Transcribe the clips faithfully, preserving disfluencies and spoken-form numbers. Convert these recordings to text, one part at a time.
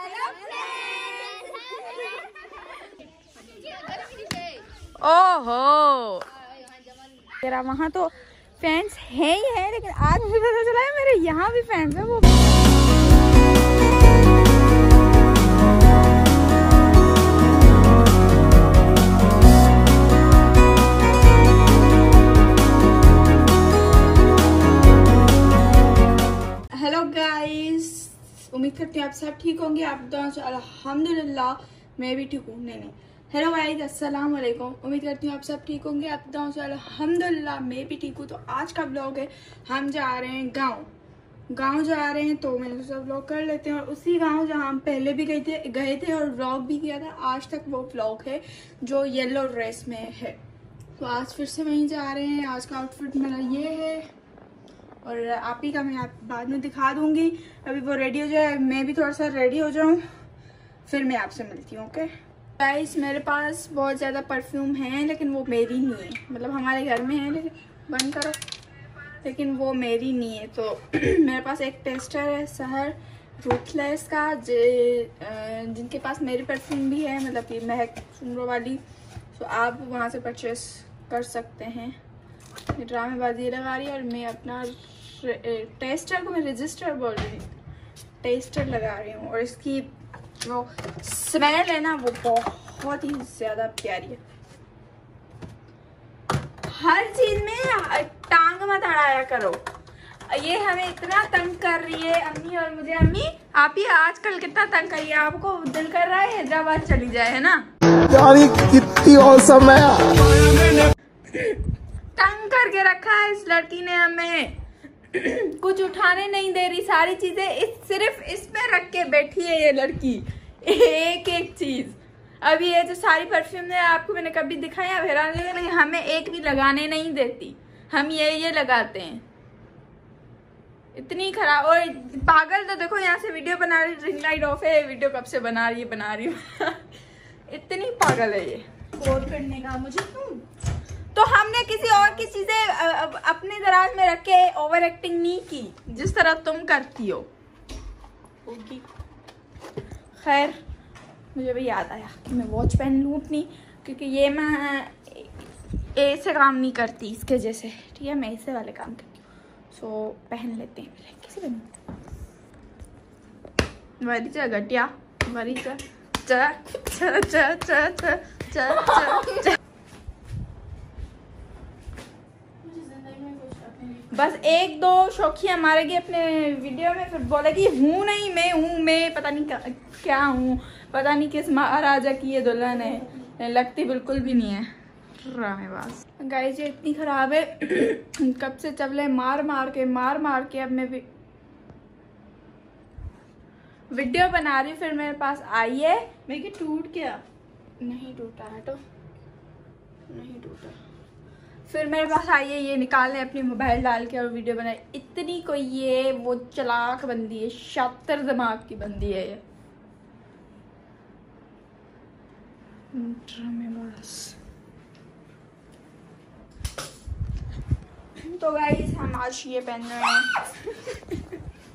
ओहो तेरा वहाँ तो फैंस है ही है, लेकिन आज मुझे पता चला है मेरे यहाँ भी फैंस है। वो हेलो गाइस, उम्मीद करती हूँ आप सब ठीक होंगे। आप दोनों से अल्हम्दुलिल्लाह मैं भी ठीक हूँ। नहीं नहीं हेलो गाइस, अस्सलाम वालेकुम। उम्मीद करती हूँ आप सब ठीक होंगे। आप दोनों से अल्हम्दुलिल्लाह मैं भी ठीक हूँ। तो आज का ब्लॉग है, हम जा रहे हैं गांव गांव जा रहे हैं, तो मैंने सोचा ब्लॉग कर लेते हैं। और उसी गांव जहाँ हम पहले भी गए थे गए थे और ब्लॉग भी किया था, आज तक वो ब्लॉग है जो येलो ड्रेस में है। तो आज फिर से वहीं जा रहे हैं। आज का आउटफिट मेरा ये है और आप ही का मैं आप बाद में दिखा दूंगी। अभी वो रेडी हो जाए, मैं भी थोड़ा सा रेडी हो जाऊं, फिर मैं आपसे मिलती हूँ। ओके गाइस, मेरे पास बहुत ज़्यादा परफ्यूम है, लेकिन वो मेरी नहीं है। मतलब हमारे घर में है, लेकिन बंद करो, लेकिन वो मेरी नहीं है। तो मेरे पास एक टेस्टर है सहर रूथलेस का, जिनके पास मेरी परफ्यूम भी है, मतलब कि महक सुमरो वाली। तो आप वहाँ से परचेस कर सकते हैं। ये ड्रामेबाजी लगा रही है और मैं अपना टेस्टर को मैं रजिस्टर बोल रही हूँ, टेस्टर लगा रही हूँ। और इसकी वो स्मेल है ना, वो बहुत ही ज्यादा प्यारी है। हर चीज में टांग मत अड़ाया करो। ये हमें इतना तंग कर रही है अम्मी और मुझे। अम्मी आप ही आजकल कितना तंग करिए, आपको दिल कर रहा है हैदराबाद चली जाए, है ना? कितनी औसम है। तंग करके रखा है इस लड़की ने हमें। कुछ उठाने नहीं दे रही, सारी चीजें इस सिर्फ इसमें रख के बैठी है ये लड़की, एक एक चीज। अभी ये जो सारी परफ्यूम है आपको मैंने कभी दिखाया हैरान, नहीं हमें एक भी लगाने नहीं देती। हम ये ये लगाते हैं, इतनी खराब। और पागल तो देखो, यहाँ से वीडियो बना रही, रिंग लाइट ऑफ है, वीडियो कब से बना रही है बना रही है इतनी पागल है ये। कोड करने का मुझे क्यों? तो हमने किसी और की चीजें अपने दराज में रख के ओवर एक्टिंग नहीं की, जिस तरह तुम करती हो। खैर, मुझे भी याद आया कि मैं वॉच पहन लूँ अपनी, क्योंकि ये मैं ऐसे काम नहीं करती इसके जैसे, ठीक है? मैं ऐसे वाले काम करती हूँ। सो पहन लेते हैं। पहले किसी पहन वरी चा घटिया वरी चा चा चा चा चा चा चा। बस एक दो शौकिया मारेगी अपने वीडियो में, फिर बोलेगी हूँ नहीं मैं हूँ, मैं पता नहीं क्या हूँ, पता नहीं किस महाराजा की ये दुल्हन है, लगती बिल्कुल भी नहीं है। ड्रामेबाज गाइस, ये इतनी खराब है कब से चवले मार मार के मार मार के अब मैं भी वीडियो बना रही हूँ। फिर मेरे पास आई है, मैं कि टूट गया, नहीं टूटा है, तो नहीं टूटा। फिर मेरे पास आई है, ये निकालने अपनी मोबाइल डाल के और वीडियो बनाई। इतनी कोई ये वो चालाक बंदी है, शातिर दिमाग की बंदी है ये। बस तो गाइस, हम आज ये पहन रहे हैं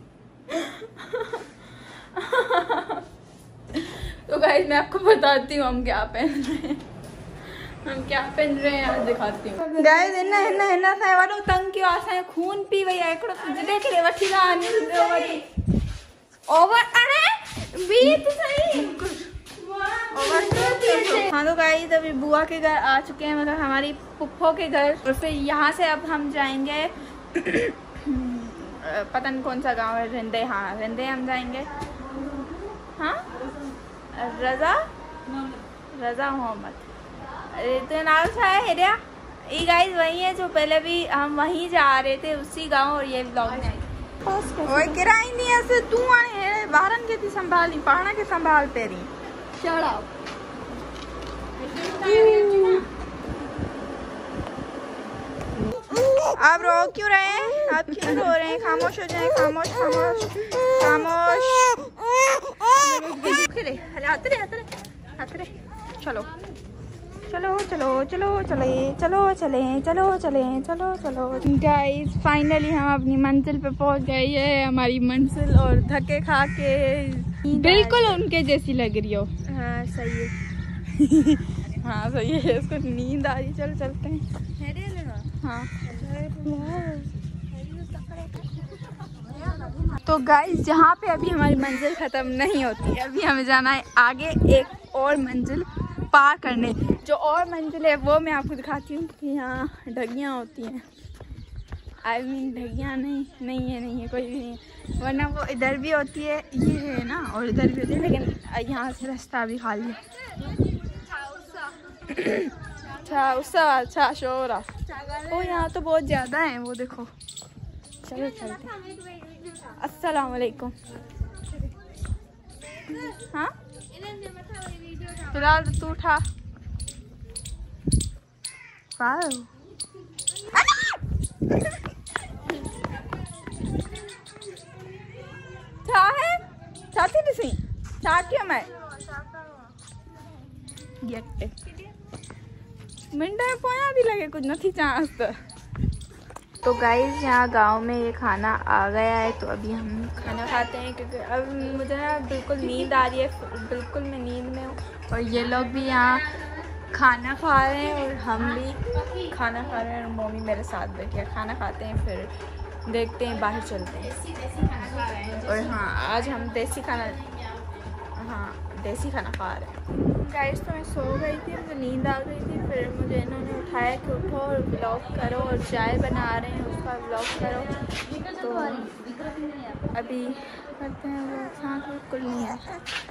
तो गाइस मैं आपको बताती हूँ हम क्या पहन रहे हैं। हम क्या पहन रहे हैं आज दिखाती हूँ। गाइस इन्ना इन्ना इन्ना सा वालो तंग क्यों आसा खून पी वही एकड़ो देख ले वठी ला नहीं वरी ओवर। अरे बीत सही ओवर। हाँ तो गाइस, अभी बुआ के घर आ चुके हैं, मतलब हमारी पुप्पो के घर। और फिर यहाँ से अब हम जाएंगे पता नहीं कौन सा गांव है, रिंदे। हाँ रिंदे हम जाएंगे। हाँ रजा रजा मोहम्मद तो नाम सा है हेरिया। ये गाइस वही है जो पहले भी हम वहीं जा रहे थे, उसी गांव। और ये ब्लॉग में ओए किराई नहीं ऐसे तू आने है बाहरन के थी संभाली पहाड़ा के संभाल तेरी चढ़ा। आप रो क्यों रहे हैं? आप क्यों रो रहे हैं? खामोश हो जाए, खामोश खामोश खामोश। आते रहे आते रहे आते रहे। चलो चलो चलो चलो चले चलो चले चलो चले चलो चलो गाइस, फाइनली हम अपनी मंजिल पे पहुंच गए। ये है हमारी मंजिल। और धक्के खा के बिल्कुल उनके जैसी लग रही हो। हाँ सही है। हाँ सही है, इसको नींद आ रही। चल चलते हैं। हाँ तो गाइस जहाँ पे अभी हमारी मंजिल ख़त्म नहीं होती है, अभी हमें जाना है आगे एक और मंजिल पार करने। जो और मंजिल है वो मैं आपको दिखाती हूँ कि यहाँ ढगियाँ होती हैं। आई मीन ढगियाँ नहीं नहीं है नहीं है कोई भी नहीं है, वरना वो इधर भी होती है, ये है ना, और इधर भी होती है, लेकिन यहाँ से रास्ता भी खाली है। अच्छा उसका अच्छा शोर आ ओ, यहाँ तो बहुत ज़्यादा है वो देखो। चलो चलते। अस्सलाम वालेकुम। हाँ फिलहाल तू उठा। क्या है चाहती नहीं चाहती हूँ मैं मिनट में पोया भी लगे कुछ नहीं चांस। तो गाइस यहाँ गांव में ये खाना आ गया है, तो अभी हम खाना खाते हैं क्योंकि अब मुझे ना बिल्कुल नींद आ रही है, बिल्कुल मैं नींद में हूँ। और ये लोग भी यहाँ खाना खा रहे हैं और हम भी खाना खा रहे हैं और मम्मी मेरे साथ बैठे खाना खाते हैं, फिर देखते हैं बाहर चलते हैं। और हाँ आज हम देसी खाना हाँ देसी खाना खा रहे हैं। गाइस तो मैं सो गई थी, मुझे नींद आ गई थी, फिर मुझे इन्होंने उठाया कि उठो और व्लॉग करो, और चाय बना रहे हैं उसका व्लॉग करो। तो अभी करते हैं वो सांस बिल्कुल नहीं है।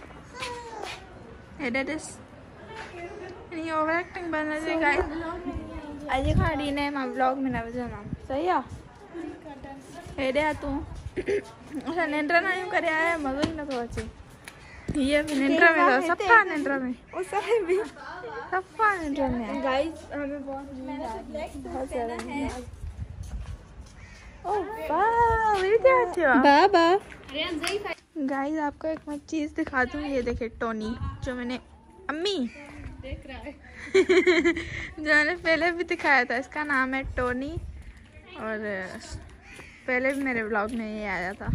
एडिटिस नहीं ओवर एक्टिंग बनना चाहिए गाइस। अजय खाड़ी ने मां व्लॉग में ना बजाना सही है। हेडे तू अच्छा निंद्रा ना यूं करे आया मज़ो ही ना तो अच्छे ये निंद्रा में तो सफा निंद्रा में ओ सही भी सफा निंद्रा में। गाइस हमें बहुत नींद आ रही है, बहुत ज़्यादा नींद आ रही। ओह वाह मेरी क्या अच्छा बाबा। गाइस आपको एक मैं चीज़ दिखा दूँ, ये देखे टोनी जो मैंने अम्मी देख रहा है जो मैंने पहले भी दिखाया था, इसका नाम है टोनी और पहले भी मेरे व्लॉग में ये आया था।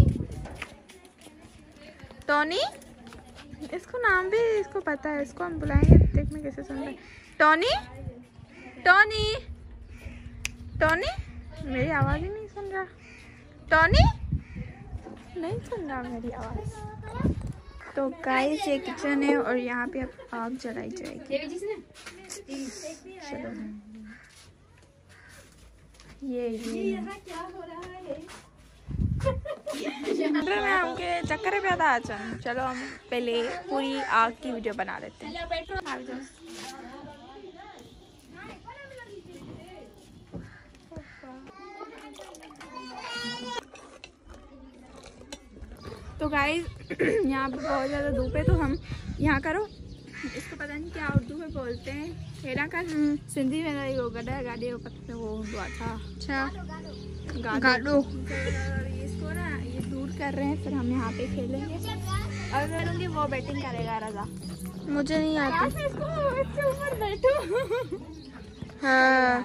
टोनी इसको नाम भी इसको पता है, इसको हम बुलाएंगे देखने कैसे सुन रहे। टोनी टोनी टोनी मेरी आवाज़ ही नहीं सुन रहा। टोनी नहीं सुन रहा मेरी आवाज़। तो गाइस ये किचन है और यहाँ पे अब आग जलाई जाएगी। चलो ये ये में हमके चक्कर पे आता अच्छा। चलो हम पहले पूरी आग की वीडियो बना लेते हैं। तो गाइस यहाँ पे बहुत ज़्यादा धूप है, तो हम यहाँ करो इसको पता नहीं क्या उर्दू में बोलते हैं, हेरा का सिंधी में वो गड्ढा गाड़ी वो पत्ते वो हुआ था। अच्छा गाड़ो इसको ना ये दूर कर रहे हैं, फिर हम यहाँ पे खेलेंगे और करूँगी वो बैटिंग करेगा रजा। मुझे नहीं आती इसको ऊपर बैठो। हाँ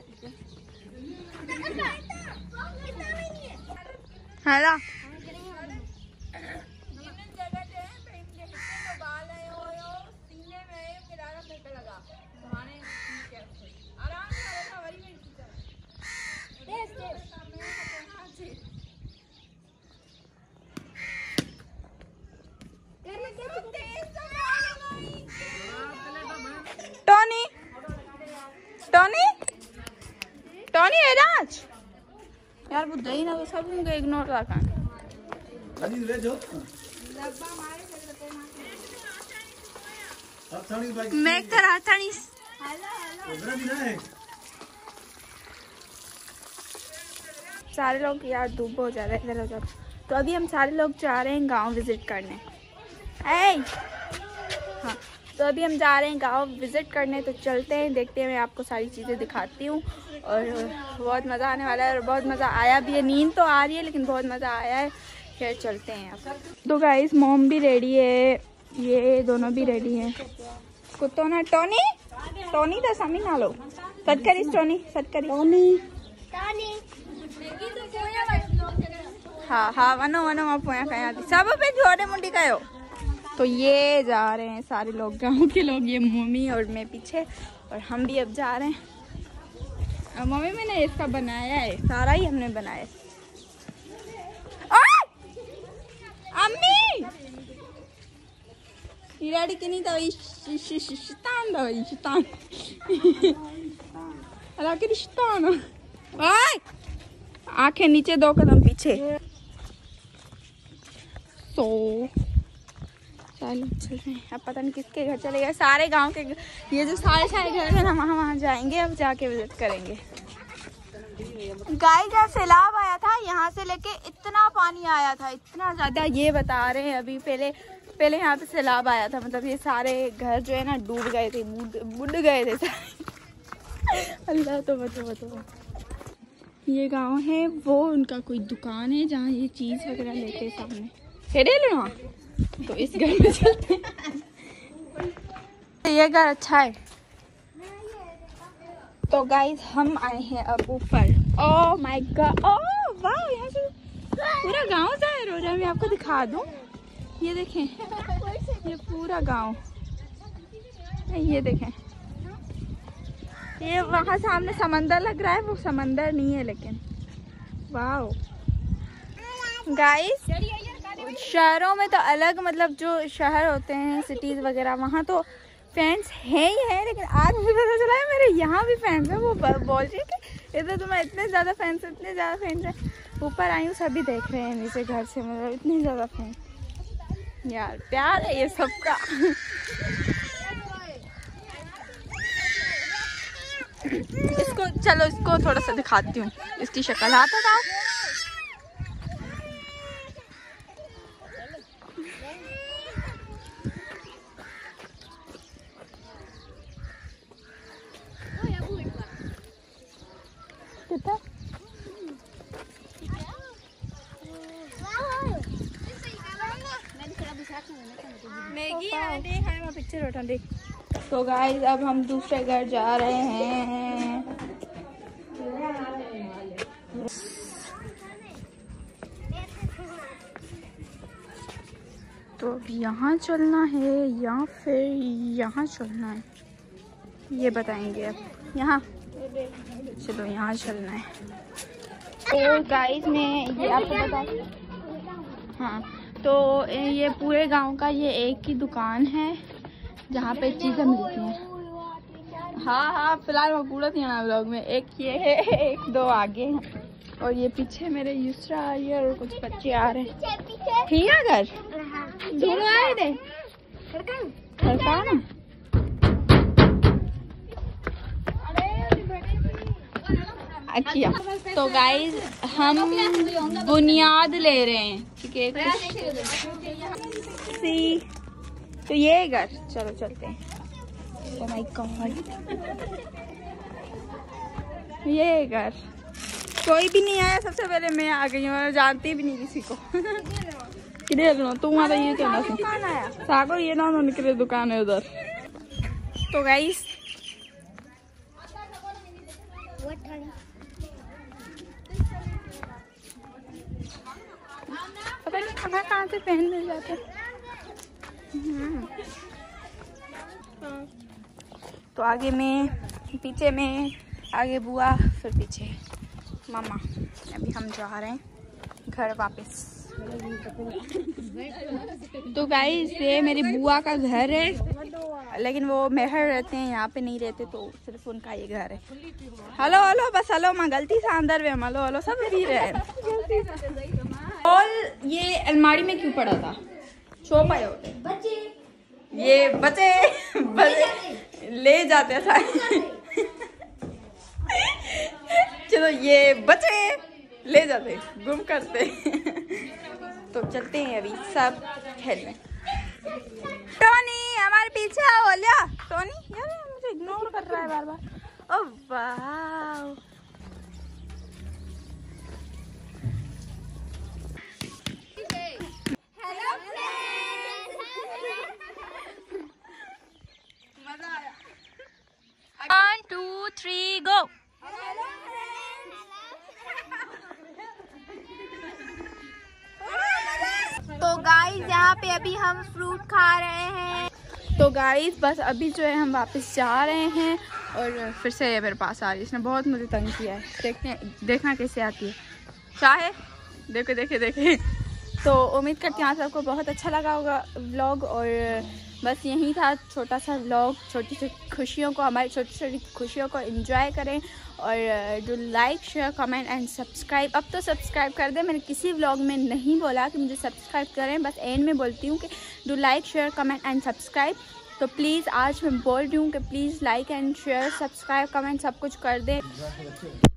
हेला टोनी टोनी टोनी है राज यार बुद्धा ही ना तो सब उनको इग्नोर रखा। मैं करा था नहीं सारे लोग यार धूप हो जा रहा है इधर उधर, तो अभी हम सारे लोग जा रहे हैं गांव विजिट करने। ए हाँ तो अभी हम जा रहे हैं गांव विजिट करने, तो चलते हैं देखते हैं, मैं आपको सारी चीज़ें दिखाती हूँ और बहुत मज़ा आने वाला है और बहुत मज़ा आया भी है। नींद तो आ रही है लेकिन बहुत मज़ा आया है। फिर चलते हैं अब। तो गाइस मॉम भी रेडी है, ये दोनों भी रेडी हैं। कुत्तो ना टोनी टोनी तो समी ना लो सट करिस टोनी सट करिस टोनी हाँ हाँ वनो वनो आप सब पे छोटे मुंडी का हो। तो ये जा रहे हैं सारे लोग, गांव के लोग, ये मम्मी और मैं पीछे, और हम भी अब जा रहे हैं। और मम्मी मैंने इसका बनाया है, सारा ही हमने बनाया है। अम्मी इराडी के नहीं था शैतान था भाई, शैतान अल्लाह के शैतान। ओए आंखें नीचे, दो कदम पीछे। तो चलो चल रहे हैं, अब पता नहीं किसके घर चले गए। सारे गांव के, ये जो सारे सारे घर है ना, वहाँ वहाँ जाएंगे, अब जाके विजिट करेंगे। गाइस जब सैलाब आया था यहाँ से लेके इतना पानी आया था, इतना ज़्यादा, ये बता रहे हैं अभी पहले पहले यहाँ पे सैलाब आया था, मतलब ये सारे घर जो है ना डूब गए थे, बुड गए थे सारे। अल्लाह तो बतो बतो। ये गांव है वो, उनका कोई दुकान है जहाँ ये चीज़ वगैरह लेते हैं सामने। खेड़े लेना तो इस घर में चलते हैं। ये घर अच्छा है। तो गाइस हम आए हैं अब ऊपर। ओह माय गॉड, ओह वाह, यहाँ से पूरा गांव जाहिर हो रहा है। मैं आपको दिखा दूं, ये देखें, ये पूरा गांव, ये देखें, ये वहाँ सामने समंदर लग रहा है, वो समंदर नहीं है लेकिन। वाह गाइस, शहरों में तो अलग, मतलब जो शहर होते हैं सिटीज वगैरह, वहाँ तो फैंस हैं ही है, लेकिन आज मुझे पता चला है मेरे यहाँ भी फैंस हैं। वो बोल रही है कि इधर तुम्हें इतने ज़्यादा फैंस, इतने ज़्यादा फैंस हैं। ऊपर आई हूँ, सभी देख रहे हैं नीचे घर से, मतलब इतने ज़्यादा फैंस। यार प्यार है ये सबका। इसको चलो, इसको थोड़ा सा दिखाती हूँ, इसकी शक्ल। हाथ बताओ। कितना मैगी है, पिक्चर उठा देख। तो गाइस अब हम दूसरे घर जा रहे हैं। तो अब यहाँ चलना है या फिर यहाँ चलना है, ये बताएंगे अब। यहाँ चलो, यहाँ चलना है। तो गाइस मैं ये आपको बता, हाँ, तो ये पूरे गांव का ये एक ही दुकान है जहाँ पे चीज़ें मिलती हैं। हाँ हाँ फिलहाल मैं पूरा दिया ब्लॉग में। एक ये है, एक दो आगे हैं, और ये पीछे मेरे युसरा आ रही है और कुछ बच्चे आ रहे हैं। ठीक है घर दोनों आए थे ना। अच्छा तो गाइज हम बुनियाद ले रहे हैं, ठीक है। सी तो ये घर, चलो चलते हैं। ओह माय गॉड, ये घर कोई भी नहीं आया, सबसे पहले मैं आ गई हूँ, जानती भी नहीं किसी को। किधर लो तुम आ, ये चलना सागर, ये ना निकले दुकान है उधर। तो गाइस पता नहीं खाना कहाँ से पहन मिल जाता है। तो आगे में, पीछे में, आगे बुआ, फिर पीछे मामा। अभी हम जा रहे हैं घर वापस। तो गाइस ये मेरी बुआ का घर है, लेकिन वो मेहर रहते हैं, यहाँ पे नहीं रहते, तो सिर्फ उनका ये घर है। हेलो हेलो बस हेलो, मैं गलती से अंदर में हेलो हेलो सब भी रहे। और ये अलमारी में क्यों पड़ा था? छो पाए होते बच्चे, ये बच्चे बच्चे ले जाते था। चलो ये बच्चे ले जाते, गुम करते। तो चलते हैं अभी सब खेलने। टोनी हमारे पीछे आओ। लिया टोनी, यार मुझे इग्नोर कर रहा है बार बार। ओह वाह, हेलो मजा आया। One two three go. यहाँ पे अभी हम फ्रूट खा रहे हैं। तो गाइस बस अभी जो है हम वापस जा रहे हैं और फिर से मेरे पास आ रही है। इसने बहुत मुझे तंग किया है। देखते हैं, देखना कैसे आती है। चाहे देखे देखे देखे। तो उम्मीद करती हूँ आप सबको बहुत अच्छा लगा होगा व्लॉग। और बस यही था छोटा सा व्लॉग। छोटी छोटी खुशियों को, हमारी छोटी छोटी खुशियों को एंजॉय करें। और जो like share comment and subscribe, अब तो सब्सक्राइब कर दें। मैंने किसी व्लॉग में नहीं बोला कि मुझे सब्सक्राइब करें, बस एंड में बोलती हूँ कि do like share comment and subscribe. तो प्लीज़ आज मैं बोल रही हूँ कि please like and share subscribe comment सब कुछ कर दें।